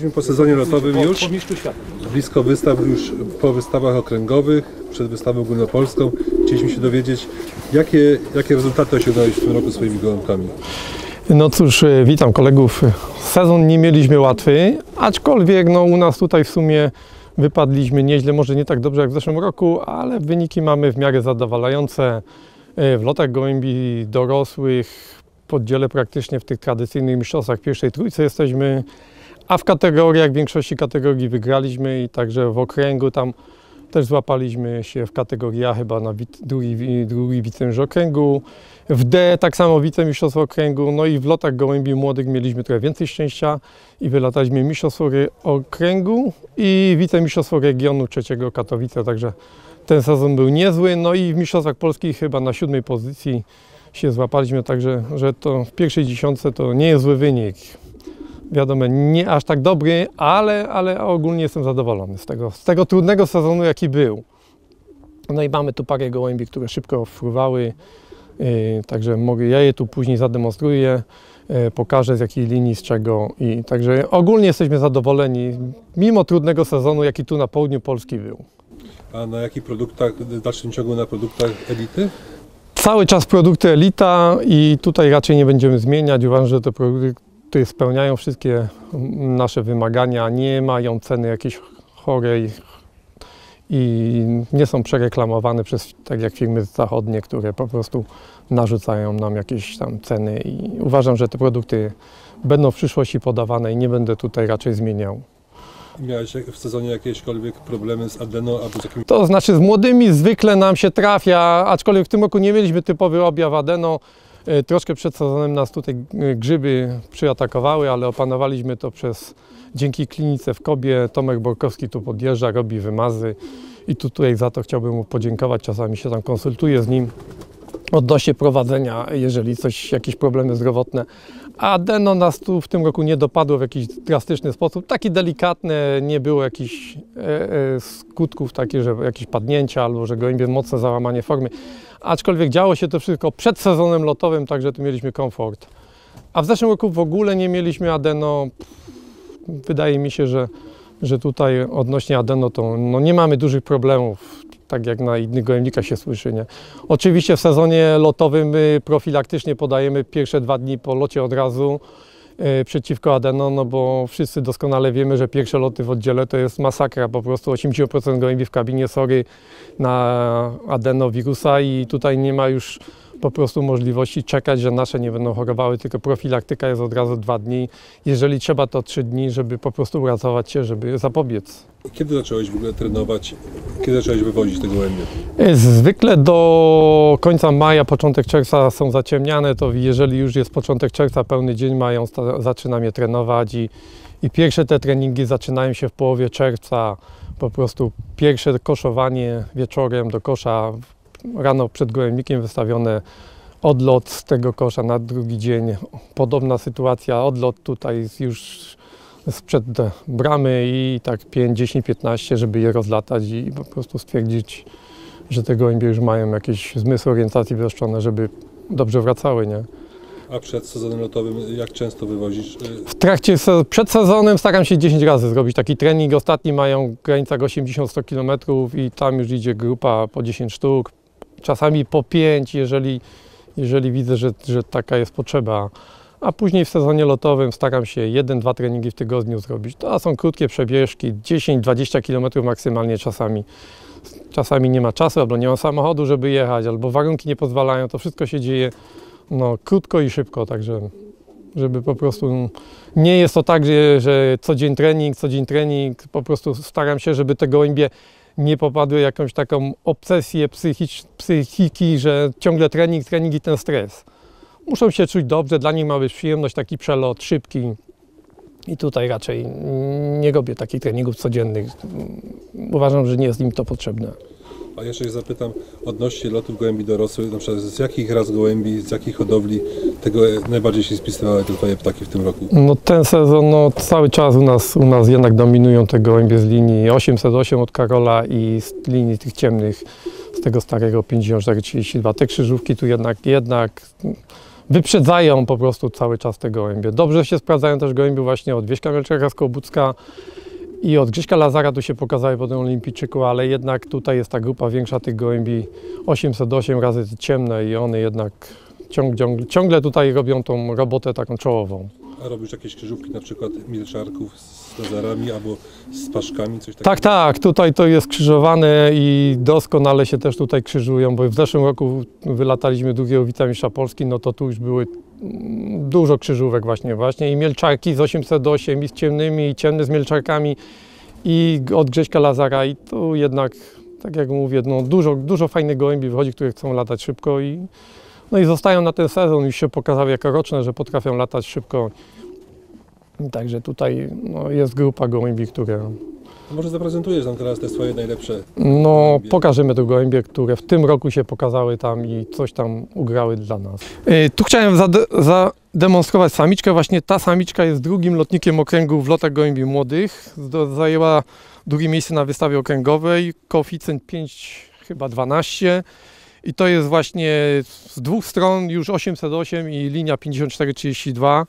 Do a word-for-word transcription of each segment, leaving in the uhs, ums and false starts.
Jesteśmy po sezonie lotowym już, blisko wystaw, już po wystawach okręgowych, przed wystawą ogólnopolską. Chcieliśmy się dowiedzieć, jakie, jakie rezultaty osiągnąłeś w tym roku swoimi gołąbkami. No cóż, witam kolegów. Sezon nie mieliśmy łatwy, aczkolwiek no, u nas tutaj w sumie wypadliśmy nieźle, może nie tak dobrze jak w zeszłym roku, ale wyniki mamy w miarę zadowalające. W lotach gołębi dorosłych w oddziale praktycznie w tych tradycyjnych mistrzostwach pierwszej trójce jesteśmy, a w kategoriach, w większości kategorii wygraliśmy i także w okręgu tam też złapaliśmy się w kategorii A chyba na drugi, drugi wicemistrz okręgu. W D tak samo wicemistrzostwo okręgu, no i w lotach gołębi młodych mieliśmy trochę więcej szczęścia i wylataliśmy mistrzostwo okręgu i wicemistrzostwo regionu trzeciego Katowice, także ten sezon był niezły, no i w mistrzostwach polskich chyba na siódmej pozycji się złapaliśmy, także że to w pierwszej dziesiątce to nie jest zły wynik. Wiadomo, nie aż tak dobry, ale, ale ogólnie jestem zadowolony z tego, z tego trudnego sezonu, jaki był. No i mamy tu parę gołębi, które szybko fruwały, yy, także mogę, ja je tu później zademonstruję, yy, pokażę z jakiej linii, z czego. I także ogólnie jesteśmy zadowoleni, mimo trudnego sezonu, jaki tu na południu Polski był. A na jakich produktach, w dalszym ciągu na produktach elity? Cały czas produkty elita i tutaj raczej nie będziemy zmieniać. Uważam, że te produkty spełniają wszystkie nasze wymagania, nie mają ceny jakiejś chorej i nie są przereklamowane przez, tak jak firmy zachodnie, które po prostu narzucają nam jakieś tam ceny i uważam, że te produkty będą w przyszłości podawane i nie będę tutaj raczej zmieniał. Miałeś w sezonie jakiekolwiek problemy z adeno albo z jakimiś... To znaczy z młodymi zwykle nam się trafia, aczkolwiek w tym roku nie mieliśmy typowy objaw adeno. Troszkę przed sezonem nas tutaj grzyby przyatakowały, ale opanowaliśmy to przez, dzięki klinice w Kobie. Tomek Borkowski tu podjeżdża, robi wymazy i tu, tutaj za to chciałbym mu podziękować. Czasami się tam konsultuję z nim odnośnie prowadzenia, jeżeli coś, jakieś problemy zdrowotne. A adeno nas tu w tym roku nie dopadło w jakiś drastyczny sposób. Taki delikatny, nie było jakichś e, e, skutków takich, że jakieś padnięcia albo że gołębie mocne załamanie formy. Aczkolwiek działo się to wszystko przed sezonem lotowym, także tu mieliśmy komfort. A w zeszłym roku w ogóle nie mieliśmy adeno. Wydaje mi się, że, że tutaj odnośnie adeno to no, nie mamy dużych problemów. Tak jak na innych gołębnikach się słyszy, nie? Oczywiście w sezonie lotowym my profilaktycznie podajemy pierwsze dwa dni po locie od razu yy, przeciwko adeno, no bo wszyscy doskonale wiemy, że pierwsze loty w oddziale to jest masakra, po prostu osiemdziesiąt procent gołębi w kabinie sory na adenowirusa i tutaj nie ma już po prostu możliwości czekać, że nasze nie będą chorowały, tylko profilaktyka jest od razu dwa dni. Jeżeli trzeba, to trzy dni, żeby po prostu uratować się, żeby zapobiec. Kiedy zacząłeś w ogóle trenować? Kiedy zacząłeś wywozić te gołębie? Zwykle do końca maja, początek czerwca są zaciemniane, to jeżeli już jest początek czerwca, pełny dzień mają, zaczynam je trenować i, i pierwsze te treningi zaczynają się w połowie czerwca. Po prostu pierwsze koszowanie wieczorem do kosza, rano przed gołębnikiem wystawione, odlot z tego kosza na drugi dzień. Podobna sytuacja, odlot tutaj już sprzed bramy i tak pięć, dziesięć, piętnaście, żeby je rozlatać i po prostu stwierdzić, że te gołębie już mają jakieś zmysły orientacji wyostrzone, żeby dobrze wracały, nie? A przed sezonem lotowym jak często wywozisz? W trakcie, przed sezonem staram się dziesięć razy zrobić taki trening. Ostatni mają w granicach osiemdziesiąt do stu kilometrów i tam już idzie grupa po dziesięć sztuk, czasami po pięć, jeżeli, jeżeli widzę, że, że taka jest potrzeba. A później w sezonie lotowym staram się jeden, dwa treningi w tygodniu zrobić. To są krótkie przebieżki, dziesięć, dwadzieścia kilometrów maksymalnie czasami. Czasami nie ma czasu, albo nie ma samochodu, żeby jechać, albo warunki nie pozwalają. To wszystko się dzieje no, krótko i szybko, także żeby po prostu nie jest to tak, że, że co dzień trening, co dzień trening. Po prostu staram się, żeby te gołębie nie popadły w jakąś taką obsesję psychicz, psychiki, że ciągle trening, trening i ten stres. Muszą się czuć dobrze, dla nich ma być przyjemność, taki przelot szybki i tutaj raczej nie robię takich treningów codziennych. Uważam, że nie jest im to potrzebne. A jeszcze się zapytam odnośnie lotów gołębi dorosłych, na przykład z jakich ras gołębi, z jakich hodowli tego najbardziej się spisywały te twoje ptaki w tym roku? No ten sezon, no cały czas u nas, u nas jednak dominują te gołębie z linii osiemset osiem od Karola i z linii tych ciemnych, z tego starego pięćdziesiąt cztery trzydzieści dwa. Te krzyżówki tu jednak, jednak wyprzedzają po prostu cały czas te gołębie. Dobrze się sprawdzają też gołębie właśnie od Wieśka Melczaka z Kołbucka i od Grześka Lazara, tu się pokazały po tym olimpijczyku, ale jednak tutaj jest ta grupa większa tych gołębi osiemset osiem razy ciemne i one jednak ciąg, ciąg, ciągle tutaj robią tą robotę taką czołową. A robisz jakieś krzyżówki, na przykład milczarków z lazarami albo z paszkami, coś takiego? Tak, tak, tutaj to jest krzyżowane i doskonale się też tutaj krzyżują, bo w zeszłym roku wylataliśmy drugiego wicemistrza Polski, no to tu już były dużo krzyżówek właśnie, właśnie i mielczarki z osiemset osiem i z ciemnymi, i ciemne z mielczarkami i od Grześka Lazara i tu jednak, tak jak mówię, no dużo, dużo fajnych gołębi wychodzi, które chcą latać szybko i no i zostają na ten sezon, już się pokazały jako roczne, że potrafią latać szybko. Także tutaj no, jest grupa gołębi, które... A może zaprezentujesz nam teraz te swoje najlepsze? No, gołębie? pokażemy te gołębie, które w tym roku się pokazały tam i coś tam ugrały dla nas. Yy, tu chciałem zade- zademonstrować samiczkę. Właśnie ta samiczka jest drugim lotnikiem okręgu w lotach gołębi młodych. Zdo- zajęła drugie miejsce na wystawie okręgowej, koeficjent pięć, chyba dwanaście. I to jest właśnie z dwóch stron już osiemset osiem i linia pięćdziesiąt cztery trzydzieści dwa.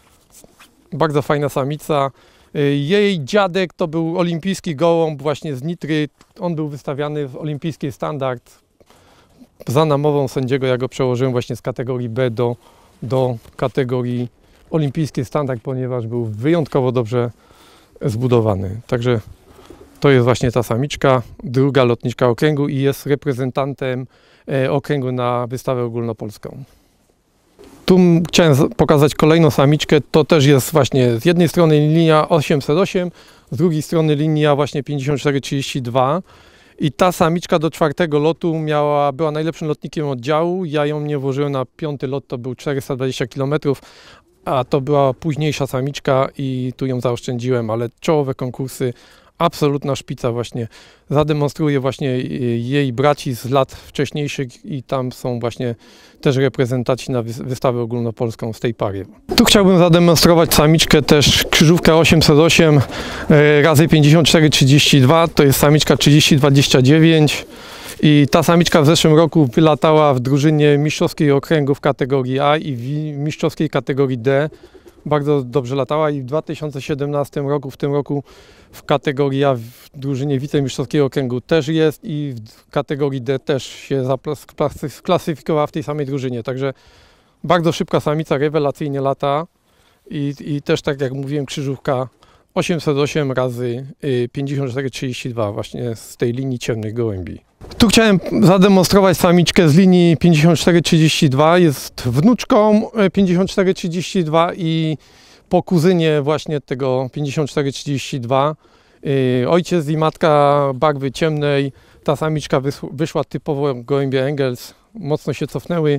Bardzo fajna samica. Jej dziadek to był olimpijski gołąb właśnie z Nitry. On był wystawiany w olimpijski standard za namową sędziego. Ja go przełożyłem właśnie z kategorii B do, do kategorii olimpijski standard, ponieważ był wyjątkowo dobrze zbudowany. Także to jest właśnie ta samiczka, druga lotniczka okręgu i jest reprezentantem okręgu na wystawę ogólnopolską. Tu chciałem pokazać kolejną samiczkę, to też jest właśnie z jednej strony linia osiemset osiem, z drugiej strony linia właśnie pięćdziesiąt cztery trzydzieści dwa i ta samiczka do czwartego lotu miała, była najlepszym lotnikiem oddziału, ja ją nie włożyłem na piąty lot, to był czterysta dwadzieścia kilometrów, a to była późniejsza samiczka i tu ją zaoszczędziłem, ale czołowe konkursy, absolutna szpica właśnie, zademonstruje właśnie jej braci z lat wcześniejszych i tam są właśnie też reprezentaci na wystawę ogólnopolską z tej pary. Tu chciałbym zademonstrować samiczkę też krzyżówkę osiemset osiem razy pięćdziesiąt cztery trzydzieści dwa, to jest samiczka trzydzieści dwadzieścia dziewięć i ta samiczka w zeszłym roku wylatała w drużynie mistrzowskiej okręgu w kategorii A i w mistrzowskiej kategorii D. Bardzo dobrze latała i w dwa tysiące siedemnastym roku, w tym roku w kategorii A w drużynie wicemistrzowskiego okręgu też jest i w kategorii D też się sklasyfikowała w tej samej drużynie. Także bardzo szybka samica, rewelacyjnie lata i, i też tak jak mówiłem krzyżówka osiemset osiem razy pięćdziesiąt cztery trzydzieści dwa właśnie z tej linii ciemnych gołębi. Tu chciałem zademonstrować samiczkę z linii pięćdziesiąt cztery trzydzieści dwa, jest wnuczką pięćdziesiąt cztery trzydzieści dwa i po kuzynie właśnie tego pięćdziesiąt cztery trzydzieści dwa. Ojciec i matka barwy ciemnej, ta samiczka wyszła typowo gołębie Engels, mocno się cofnęły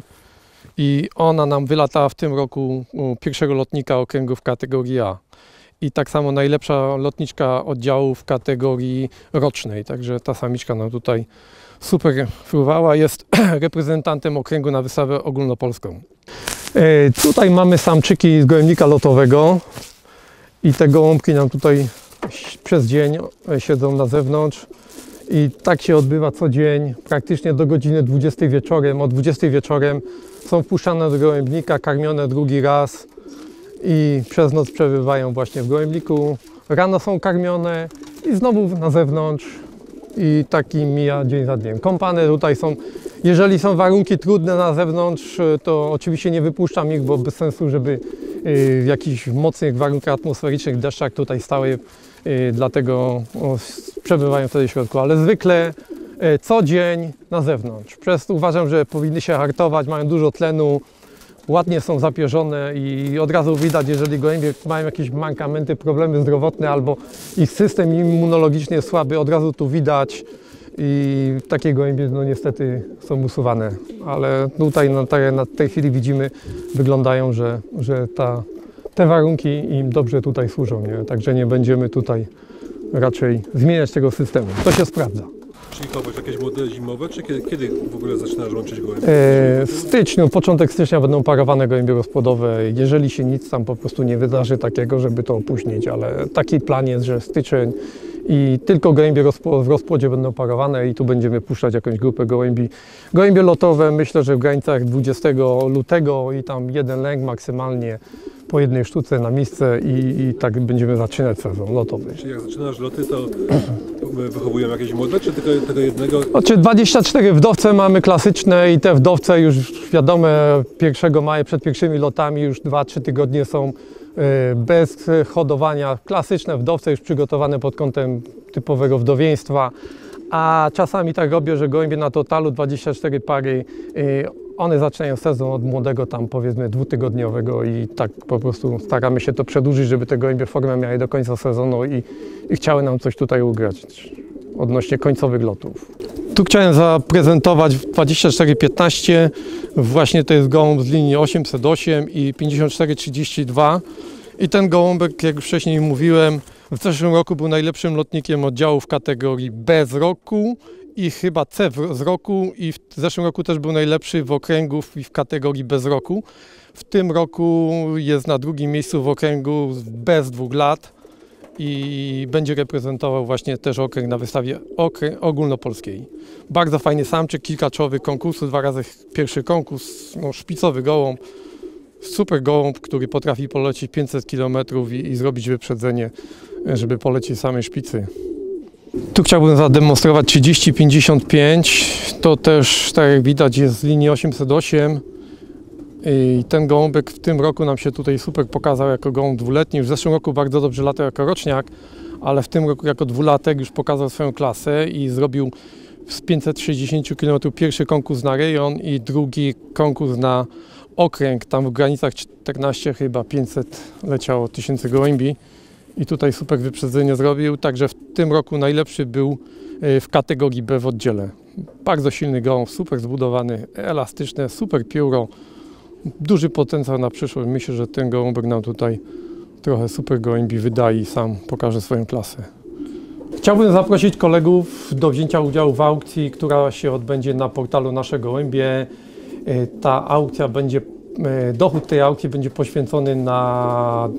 i ona nam wylatała w tym roku pierwszego lotnika okręgu w kategorii A. I tak samo najlepsza lotniczka oddziału w kategorii rocznej, także ta samiczka nam tutaj super fruwała, jest reprezentantem okręgu na wystawę ogólnopolską. E, tutaj mamy samczyki z gołębnika lotowego i te gołąbki nam tutaj przez dzień siedzą na zewnątrz i tak się odbywa co dzień, praktycznie do godziny dwudziestej wieczorem. O dwudziestej wieczorem są wpuszczane do gołębnika, karmione drugi raz i przez noc przebywają właśnie w gołębniku. Rano są karmione i znowu na zewnątrz i taki mija dzień za dniem. Kąpane tutaj są, jeżeli są warunki trudne na zewnątrz, to oczywiście nie wypuszczam ich, bo bez sensu, żeby w jakichś mocnych warunkach atmosferycznych, deszczach tutaj stały, dlatego przebywają wtedy w środku, ale zwykle co dzień na zewnątrz. Przez to uważam, że powinny się hartować, mają dużo tlenu, ładnie są zapierzone i od razu widać, jeżeli gołębie mają jakieś mankamenty, problemy zdrowotne albo ich system immunologiczny jest słaby, od razu tu widać i takie gołębie no niestety są usuwane, ale tutaj na tej, na tej chwili widzimy, wyglądają, że, że ta, te warunki im dobrze tutaj służą, nie? Także nie będziemy tutaj raczej zmieniać tego systemu, to się sprawdza. Czyli chować jakieś młode zimowe, czy kiedy, kiedy w ogóle zaczynasz łączyć gołębie? W styczniu, początek stycznia będą parowane gołębie gospodowe, jeżeli się nic tam po prostu nie wydarzy takiego, żeby to opóźnić, ale taki plan jest, że styczeń i tylko gołębie rozpło- w rozpłodzie będą parowane i tu będziemy puszczać jakąś grupę gołębi. Gołębie lotowe myślę, że w granicach dwudziestego lutego i tam jeden lęk maksymalnie po jednej sztuce na miejsce i, i tak będziemy zaczynać sezon lotowy. Czyli jak zaczynasz loty, to wychowują jakieś młode, czy tylko tego jednego? Znaczy dwadzieścia cztery wdowce mamy klasyczne i te wdowce już wiadome pierwszego maja przed pierwszymi lotami już dwa trzy tygodnie są y, bez hodowania. Klasyczne wdowce już przygotowane pod kątem typowego wdowieństwa, a czasami tak robię, że gołębie na totalu dwadzieścia cztery pary, y, one zaczynają sezon od młodego tam powiedzmy dwutygodniowego i tak po prostu staramy się to przedłużyć, żeby te gołębie formę miały do końca sezonu i, i chciały nam coś tutaj ugrać odnośnie końcowych lotów. Tu chciałem zaprezentować dwadzieścia cztery piętnaście, właśnie to jest gołąb z linii osiemset osiem i pięćdziesiąt cztery trzydzieści dwa i ten gołąbek, jak już wcześniej mówiłem, w zeszłym roku był najlepszym lotnikiem oddziału w kategorii B z roku i chyba C z roku i w zeszłym roku też był najlepszy w okręgu i w kategorii B z roku. W tym roku jest na drugim miejscu w okręgu B z dwóch lat i będzie reprezentował właśnie też okręg na wystawie okręg ogólnopolskiej. Bardzo fajny samczyk, kilka czołowych konkursów, dwa razy pierwszy konkurs, no, szpicowy gołąb, super gołąb, który potrafi polecieć pięćset kilometrów i, i zrobić wyprzedzenie, żeby polecieć samej szpicy. Tu chciałbym zademonstrować trzydzieści pięćdziesiąt pięć, to też tak jak widać jest z linii osiemset osiem i ten gołąbek w tym roku nam się tutaj super pokazał jako gołąb dwuletni. Już w zeszłym roku bardzo dobrze latał jako roczniak, ale w tym roku jako dwulatek już pokazał swoją klasę i zrobił z pięćset sześćdziesiąt kilometrów pierwszy konkurs na rejon i drugi konkurs na okręg, tam w granicach czternaście chyba pięćset leciało tysięcy gołębi. I tutaj super wyprzedzenie zrobił, także w tym roku najlepszy był w kategorii B w oddziale. Bardzo silny gołąb, super zbudowany, elastyczny, super pióro, duży potencjał na przyszłość. Myślę, że ten gołąbek nam tutaj trochę super gołębi wyda i sam pokaże swoją klasę. Chciałbym zaprosić kolegów do wzięcia udziału w aukcji, która się odbędzie na portalu Nasze Gołębie. Ta aukcja będzie, dochód tej aukcji będzie poświęcony na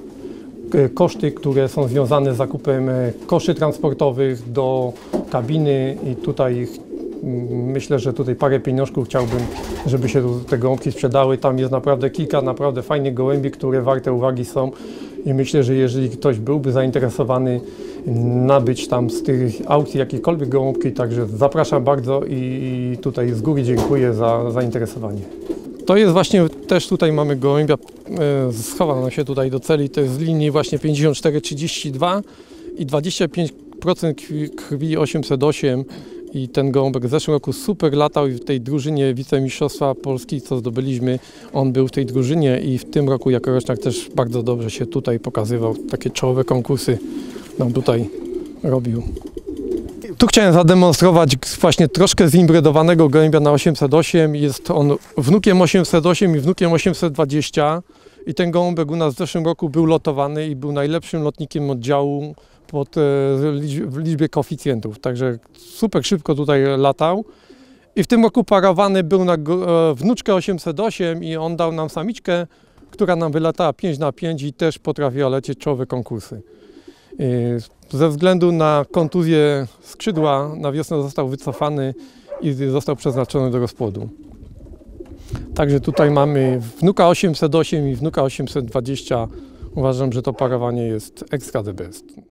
koszty, które są związane z zakupem koszy transportowych do kabiny i tutaj myślę, że tutaj parę pieniążków chciałbym, żeby się te gołąbki sprzedały. Tam jest naprawdę kilka naprawdę fajnych gołębi, które warte uwagi są i myślę, że jeżeli ktoś byłby zainteresowany nabyć tam z tych aukcji jakiekolwiek gołąbki, także zapraszam bardzo i tutaj z góry dziękuję za zainteresowanie. To jest właśnie, też tutaj mamy gołębia, e, schował nam się tutaj do celi, to jest z linii właśnie pięćdziesiąt cztery trzydzieści dwa i dwadzieścia pięć procent krwi, krwi osiemset osiem i ten gołąbek w zeszłym roku super latał i w tej drużynie wicemistrzostwa Polski, co zdobyliśmy, on był w tej drużynie i w tym roku jako roczniak też bardzo dobrze się tutaj pokazywał, takie czołowe konkursy nam tutaj robił. Tu chciałem zademonstrować właśnie troszkę zimbrydowanego gołębia na osiemset osiem. Jest on wnukiem osiemset osiem i wnukiem osiemset dwadzieścia. I ten gołąbek u nas w zeszłym roku był lotowany i był najlepszym lotnikiem oddziału pod, w liczbie koeficjentów. Także super szybko tutaj latał. I w tym roku parowany był na wnuczkę osiemset osiem i on dał nam samiczkę, która nam wylatała pięć na pięć i też potrafiła lecieć czołowe konkursy. Ze względu na kontuzję skrzydła na wiosnę został wycofany i został przeznaczony do rozpłodu. Także tutaj mamy wnuka osiemset osiem i wnuka osiemset dwadzieścia. Uważam, że to parowanie jest extra the best.